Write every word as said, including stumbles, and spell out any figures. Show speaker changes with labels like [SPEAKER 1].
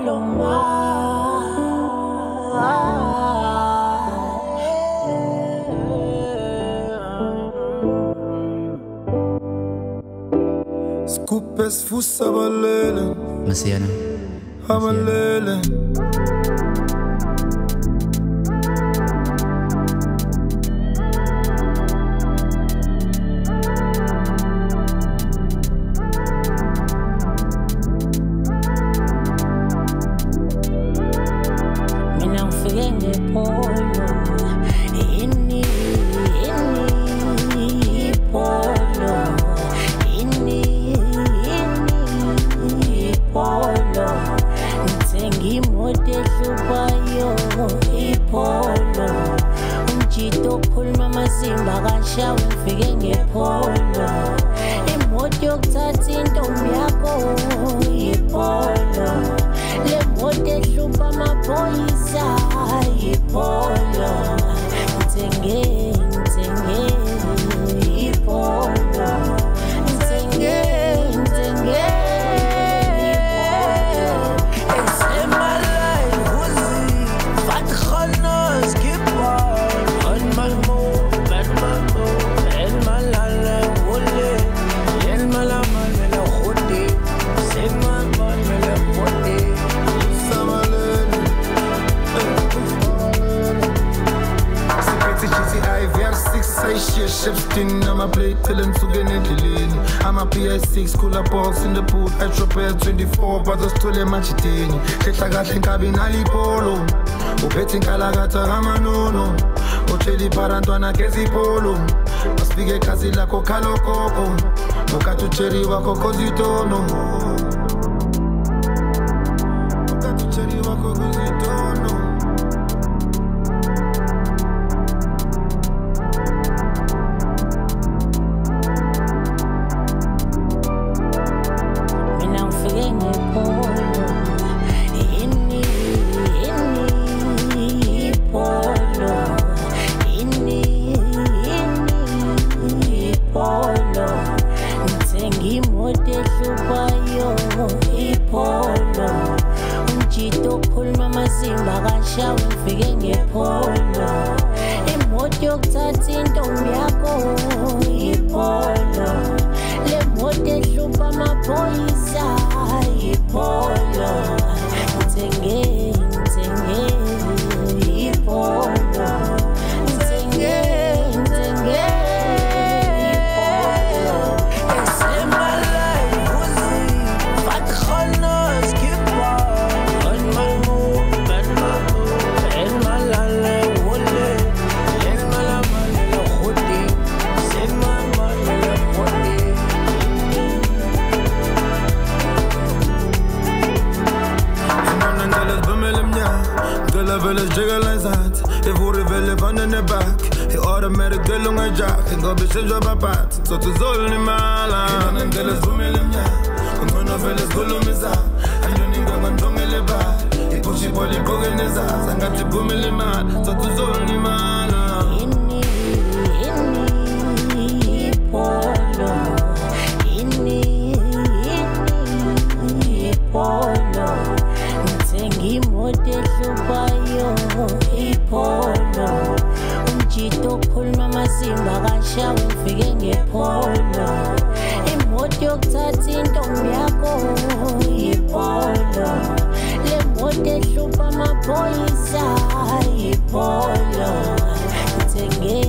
[SPEAKER 1] iPolo
[SPEAKER 2] Scoop es fuß abalele
[SPEAKER 3] Masiana
[SPEAKER 2] abalele
[SPEAKER 1] Mina ngifike ngePolo ini ini iPolo ini ini iPolo ngithenga imoto ehlupayo iPolo umjito okhuluma amazimba kashawe ngifike ngePolo imoto yokuthatha intombi yakho iPolo le moto ehlupa amaphoyisa iPolo ngithenge ngithenge iPolo ngithenge ngithenge It's in my life Uzi Wat khanas kipa On my move On my move En malala wole En malama mela khodi Sen my man mela khodi
[SPEAKER 2] Ships thing, I'm a play till I'm to get in the lane. I'm a P I six, cooler box in the pool, Etropel twenty-four, but I stole a match it in. Check I got in cabin iPolo. O betting Calagata Ramanono. O Chedi Parantuana Kezi Polo. O Spighe Casilla Cocalo Coco. O Catu Cherry Wako Cositono. O Catu Cherry Wako Cositono. Imoto ehlupayo iPolo umjito okhuluma amazimba kashawe ngifike ngePolo imoto yokuthatha intombi yakho iPolo le moto ehlupa amaphoyisa iPolo ngithenge ngithenge iPolo ngithenge ngithenge Village jiggle as that. If we reveal it on in the back, he automatic get long a jack. And go be change up a pat. So to Zol in my land. And tell us who me lim ya. I'm gonna feel us go to Misa. And you need to go to me back. He push it for the bug in his ass. And got to go me mad. So to Zol in my land. Inni, inni, iPolo. Inni, inni, iPolo. Ngithenga imoto ehlupayo iPolo umjito okhuluma amazimba kashawe ngifike ngePolo imoto yokuthatha intombi yakho iPolo le moto ehlupa amaphoyisa iPolo ngithenge